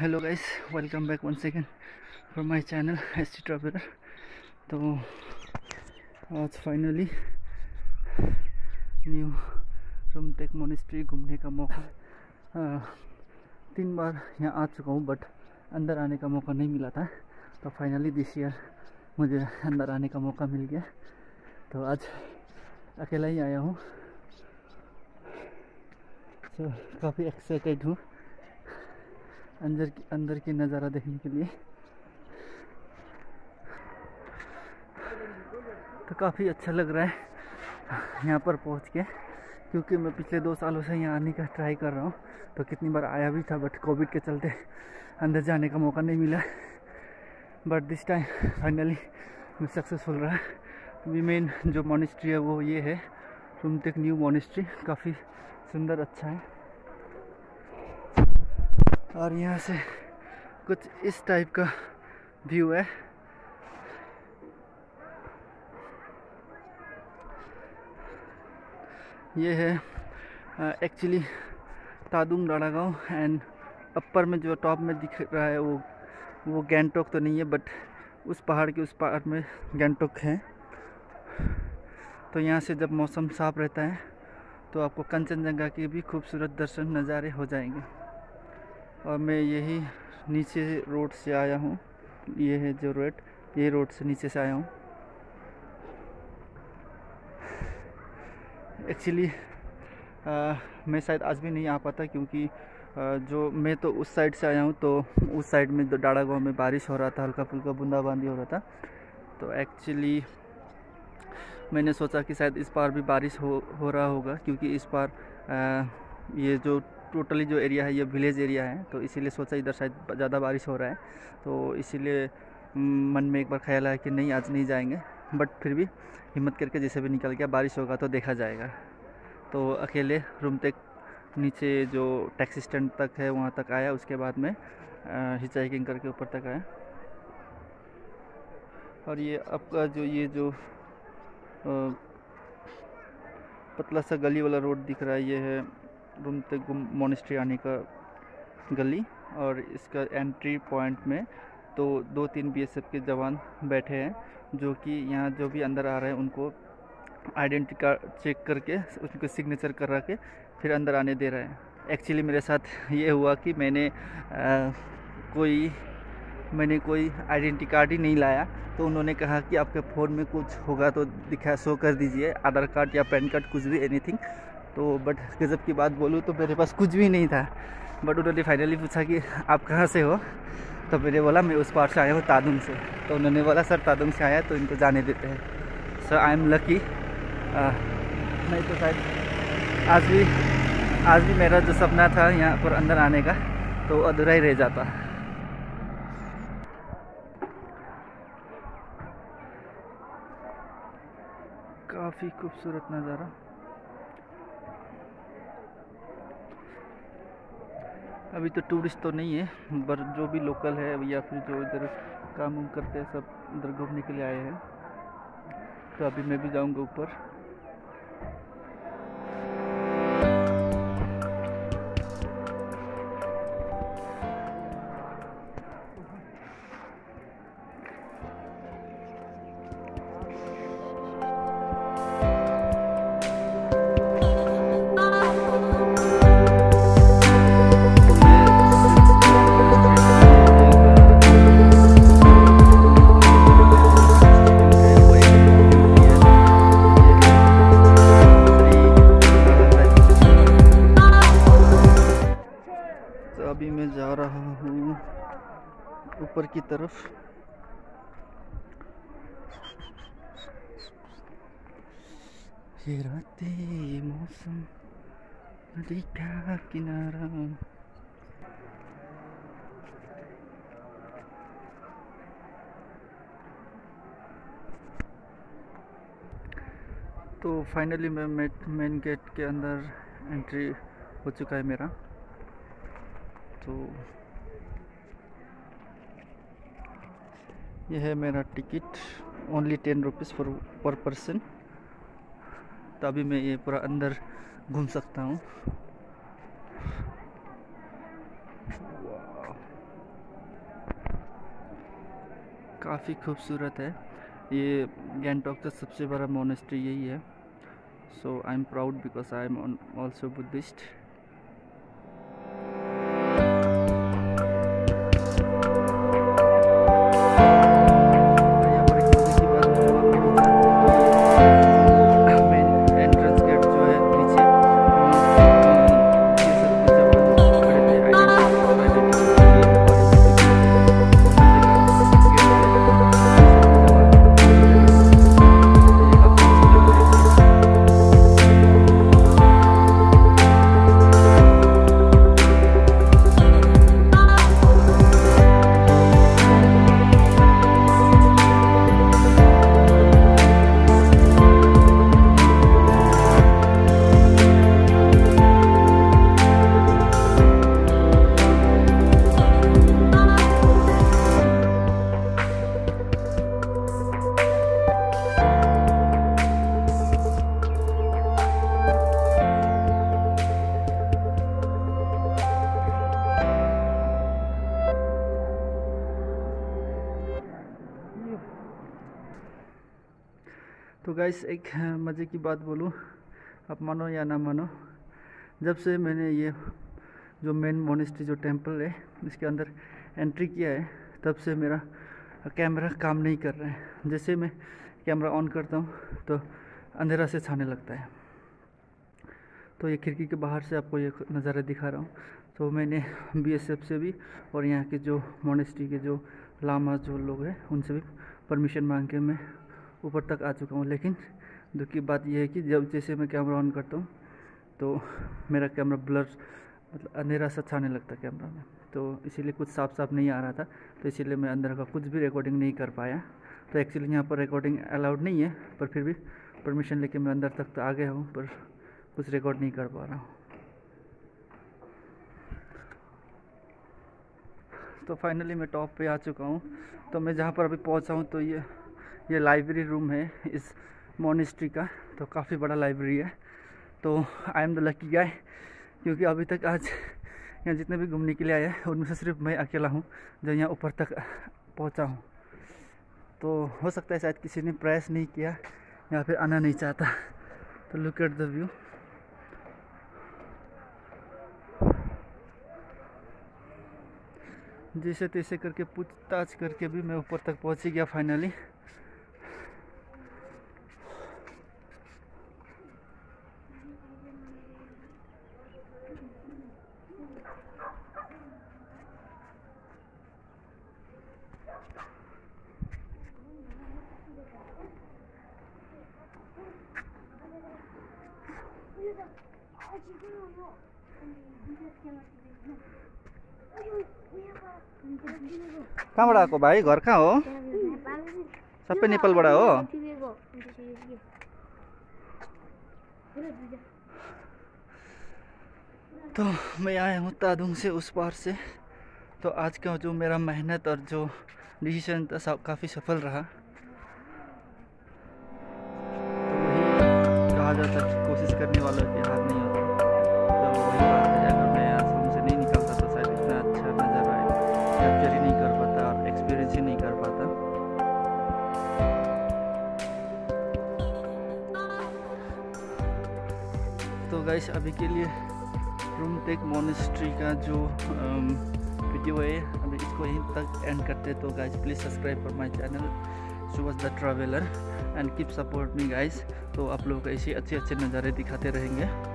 Hello guys, welcome back one second from my channel S T traveller. तो आज finally new Rumtek monastery घूमने का मौका 3 बार यहाँ आ चुका हूँ, बट अंदर आने का मौका नहीं मिला था। तो फाइनली दिस ईयर मुझे अंदर आने का मौका मिल गया। तो आज अकेला ही आया हूँ, तो काफ़ी एक्साइटेड हूँ अंदर की नज़ारा देखने के लिए। तो काफ़ी अच्छा लग रहा है यहाँ पर पहुँच के, क्योंकि मैं पिछले 2 सालों से यहाँ आने का ट्राई कर रहा हूँ। तो कितनी बार आया भी था, बट कोविड के चलते अंदर जाने का मौका नहीं मिला। बट दिस टाइम फाइनली मैं सक्सेसफुल रहा। अभी मेन जो मोनेस्ट्री है वो ये है रुमतेक न्यू मोनेस्ट्री। काफ़ी सुंदर, अच्छा है। और यहाँ से कुछ इस टाइप का व्यू है। ये है एक्चुअली तादुंग डाँडागांव, एंड अपर में जो टॉप में दिख रहा है वो गैंगटॉक तो नहीं है, बट उस पहाड़ के उस पहाड़ में गैंगटॉक है। तो यहाँ से जब मौसम साफ रहता है तो आपको कंचनजंगा के भी खूबसूरत दर्शन नज़ारे हो जाएंगे। और मैं यही नीचे रोड से आया हूँ, ये है जो रोड, ये रोड से नीचे से आया हूँ। एक्चुअली मैं शायद आज भी नहीं आ पाता, क्योंकि जो मैं तो उस साइड से आया हूँ, तो उस साइड में डाँडागांव में बारिश हो रहा था, हल्का फुल्का बूंदाबांदी हो रहा था। तो एक्चुअली मैंने सोचा कि शायद इस बार भी बारिश हो रहा होगा, क्योंकि इस बार ये जो टोटली जो एरिया है ये विलेज एरिया है। तो इसीलिए सोचा इधर शायद ज़्यादा बारिश हो रहा है, तो इसीलिए मन में एक बार ख्याल आया कि नहीं, आज नहीं जाएंगे। बट फिर भी हिम्मत करके जैसे भी निकल गया। बारिश होगा तो देखा जाएगा। तो अकेले रुमतेक नीचे जो टैक्सी स्टैंड तक है वहाँ तक आया, उसके बाद में हिचाइकिंग करके ऊपर तक आया। और ये आपका ये जो पतला सा गली वाला रोड दिख रहा है, ये है रुमतेक मोनेस्ट्री आने का गली। और इसका एंट्री पॉइंट में तो 2-3 बीएसएफ के जवान बैठे हैं, जो कि यहाँ जो भी अंदर आ रहे हैं उनको आइडेंटिटी कार्ड चेक करके उनको सिग्नेचर करा के फिर अंदर आने दे रहे हैं। एक्चुअली मेरे साथ ये हुआ कि मैंने कोई आइडेंटिटी कार्ड ही नहीं लाया। तो उन्होंने कहा कि आपके फ़ोन में कुछ होगा तो शो कर दीजिए, आधार कार्ड या पैन कार्ड, कुछ भी, एनीथिंग। तो बट गजब की बात बोलूँ तो मेरे पास कुछ भी नहीं था। बट उन्होंने फाइनली पूछा कि आप कहाँ से हो, तो मैंने बोला मैं उस पार से आया हूँ, तादुंग से। तो उन्होंने बोला सर तादुंग से आया तो इनको जाने देते हैं। Sir I am lucky. नहीं तो शायद आज भी मेरा जो सपना था यहाँ पर अंदर आने का, तो अधूरा ही रह जाता। काफ़ी खूबसूरत नज़ारा। अभी तो टूरिस्ट तो नहीं है, पर जो भी लोकल है या फिर जो इधर काम वाम करते हैं सब इधर घूमने के लिए आए हैं। तो अभी मैं भी जाऊंगा ऊपर। अभी मैं जा रहा हूँ ऊपर की तरफ। ये रातें, मौसम, नदी का किनारा। तो फाइनली मैं मेन गेट के अंदर एंट्री हो चुका है मेरा। तो यह है मेरा ticket, only 10 rupees per person. तो अभी मैं ये पूरा अंदर घूम सकता हूँ। काफ़ी खूबसूरत है। ये गैंगटॉक का सबसे बड़ा मोनेस्ट्री यही है। So I am proud because I am also Buddhist. तो गाइस एक मज़े की बात बोलूँ, आप मानो या ना मानो, जब से मैंने ये जो मेन मोनेस्ट्री जो टेंपल है इसके अंदर एंट्री किया है, तब से मेरा कैमरा काम नहीं कर रहा है। जैसे मैं कैमरा ऑन करता हूँ तो अंधेरा से छाने लगता है। तो ये खिड़की के बाहर से आपको ये नज़ारा दिखा रहा हूँ। तो मैंने BSF से भी और यहाँ के जो मोनेस्ट्री के जो लामा जो लोग हैं उनसे भी परमिशन मांग के मैं ऊपर तक आ चुका हूँ। लेकिन दुख की बात यह है कि जब जैसे मैं कैमरा ऑन करता हूँ तो मेरा कैमरा ब्लर मतलब अंधेरा सा छाने लगता है कैमरा में, तो इसीलिए कुछ साफ साफ नहीं आ रहा था। तो इसीलिए मैं अंदर का कुछ भी रिकॉर्डिंग नहीं कर पाया। तो एक्चुअली यहाँ पर रिकॉर्डिंग अलाउड नहीं है, पर फिर भी परमिशन लेके मैं अंदर तक तो आ गया हूँ, पर कुछ रिकॉर्ड नहीं कर पा रहा हूँ। तो फाइनली मैं टॉप पे आ चुका हूँ। तो मैं जहाँ पर अभी पहुँचा हूँ तो ये लाइब्रेरी रूम है इस मोनेस्ट्री का। तो काफ़ी बड़ा लाइब्रेरी है। तो I am the lucky guy, क्योंकि अभी तक आज यहाँ जितने भी घूमने के लिए आए हैं उनमें से सिर्फ मैं अकेला हूँ जो यहाँ ऊपर तक पहुँचा हूँ। तो हो सकता है शायद किसी ने प्रयास नहीं किया या फिर आना नहीं चाहता। तो लुक एट द व्यू। जैसे तैसे करके पूछताछ करके भी मैं ऊपर तक पहुँच ही गया फाइनली। कहाँबाट आएको भाइ? घर कहाँ हो? सबै नेपालबाट हो? तो मैं आया हूँ तादुंग से उस पार से। तो आज का जो मेरा मेहनत और जो डिसीजन था सब काफ़ी सफल रहा। तो वही कहा जाता है कोशिश करने वालों की हार नहीं होती। तो वही बात है, अगर मैं यहाँ रूम से नहीं निकलता तो शायद इतना अच्छा नज़ारा कैप्चर ही नहीं कर पाता और एक्सपीरियंस ही नहीं कर पाता। तो गाइस अभी के लिए रूमटेक मोनेस्ट्री का जो वीडियो है अभी इसको यहीं तक एंड करते। तो guys please subscribe for my channel Subhash the traveller and keep support me guys. तो आप लोगों को ऐसे अच्छे अच्छे नज़ारे दिखाते रहेंगे।